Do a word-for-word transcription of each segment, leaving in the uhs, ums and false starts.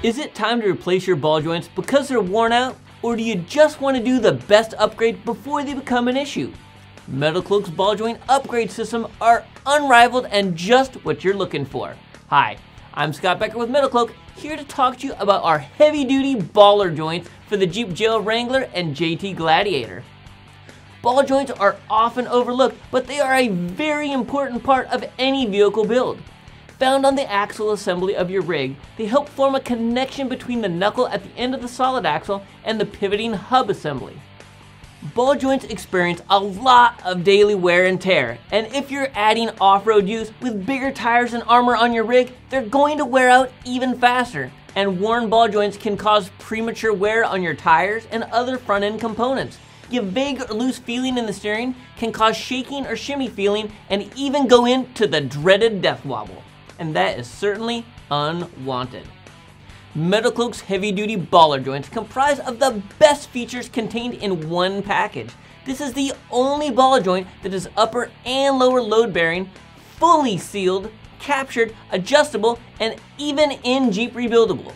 Is it time to replace your ball joints because they're worn out, or do you just want to do the best upgrade before they become an issue? MetalCloak's ball joint upgrade system are unrivaled and just what you're looking for. Hi, I'm Scott Becker with MetalCloak, here to talk to you about our heavy-duty baller joints for the Jeep J L Wrangler and J T Gladiator. Ball joints are often overlooked, but they are a very important part of any vehicle build. Found on the axle assembly of your rig, they help form a connection between the knuckle at the end of the solid axle and the pivoting hub assembly. Ball joints experience a lot of daily wear and tear, and if you're adding off-road use with bigger tires and armor on your rig, they're going to wear out even faster. And worn ball joints can cause premature wear on your tires and other front-end components, give vague or loose feeling in the steering, can cause shaking or shimmy feeling, and even go into the dreaded death wobble. And that is certainly unwanted. MetalCloak's heavy-duty baller joints comprise of the best features contained in one package. This is the only ball joint that is upper and lower load-bearing, fully sealed, captured, adjustable, and even in Jeep rebuildable.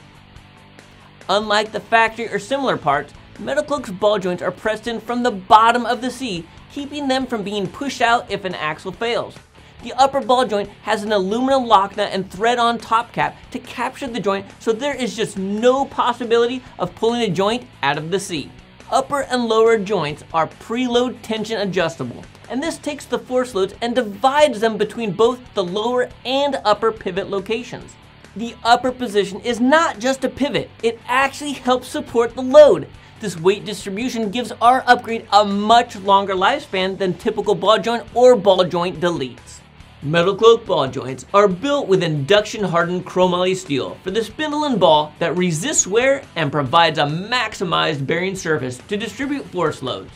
Unlike the factory or similar parts, MetalCloak's ball joints are pressed in from the bottom of the C, keeping them from being pushed out if an axle fails. The upper ball joint has an aluminum lock nut and thread-on top cap to capture the joint, so there is just no possibility of pulling a joint out of the C. Upper and lower joints are preload tension adjustable, and this takes the force loads and divides them between both the lower and upper pivot locations. The upper position is not just a pivot, it actually helps support the load. This weight distribution gives our upgrade a much longer lifespan than typical ball joint or ball joint deletes. MetalCloak ball joints are built with induction-hardened chromoly steel for the spindle and ball that resists wear and provides a maximized bearing surface to distribute force loads.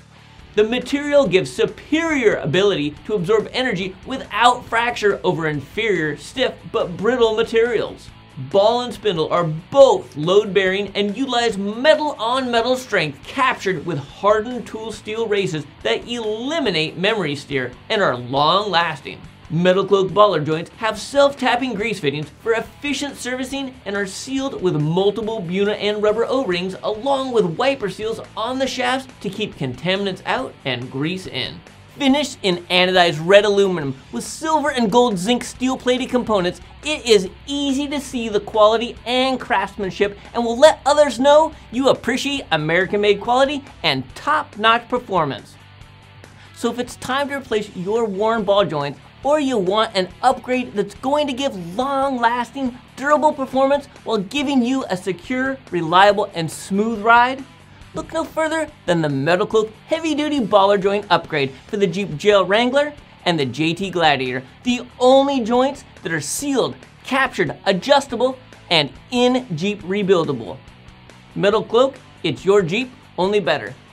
The material gives superior ability to absorb energy without fracture over inferior, stiff, but brittle materials. Ball and spindle are both load-bearing and utilize metal-on-metal strength captured with hardened tool steel races that eliminate memory steer and are long-lasting. MetalCloak baller joints have self-tapping grease fittings for efficient servicing and are sealed with multiple Buna and rubber O-rings along with wiper seals on the shafts to keep contaminants out and grease in. Finished in anodized red aluminum with silver and gold zinc steel-plated components, it is easy to see the quality and craftsmanship and will let others know you appreciate American-made quality and top-notch performance. So if it's time to replace your worn ball joints, or you want an upgrade that's going to give long-lasting, durable performance while giving you a secure, reliable, and smooth ride, look no further than the MetalCloak heavy-duty baller joint upgrade for the Jeep J L Wrangler and the J T Gladiator, the only joints that are sealed, captured, adjustable, and in Jeep rebuildable. MetalCloak, it's your Jeep, only better.